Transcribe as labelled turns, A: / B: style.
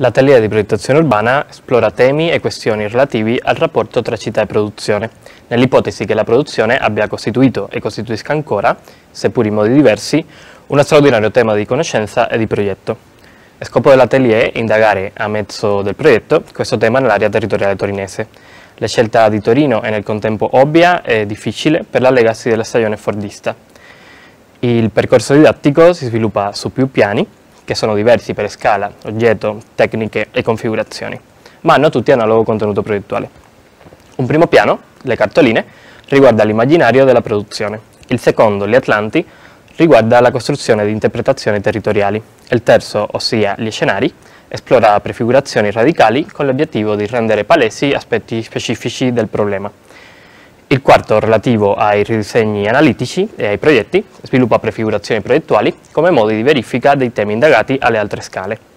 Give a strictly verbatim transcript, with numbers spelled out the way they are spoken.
A: L'atelier di progettazione urbana esplora temi e questioni relativi al rapporto tra città e produzione, nell'ipotesi che la produzione abbia costituito e costituisca ancora, seppur in modi diversi, uno straordinario tema di conoscenza e di progetto. Lo scopo dell'atelier è indagare, a mezzo del progetto, questo tema nell'area territoriale torinese. La scelta di Torino è nel contempo ovvia e difficile per la legacy della stagione fordista. Il percorso didattico si sviluppa su più piani, che sono diversi per scala, oggetto, tecniche e configurazioni, ma hanno tutti analogo contenuto progettuale. Un primo piano, le cartoline, riguarda l'immaginario della produzione. Il secondo, gli atlanti, riguarda la costruzione di interpretazioni territoriali. Il terzo, ossia gli scenari, esplora prefigurazioni radicali con l'obiettivo di rendere palesi aspetti specifici del problema. Il quarto, relativo ai ridisegni analitici e ai progetti, sviluppa prefigurazioni progettuali come modi di verifica dei temi indagati alle altre scale.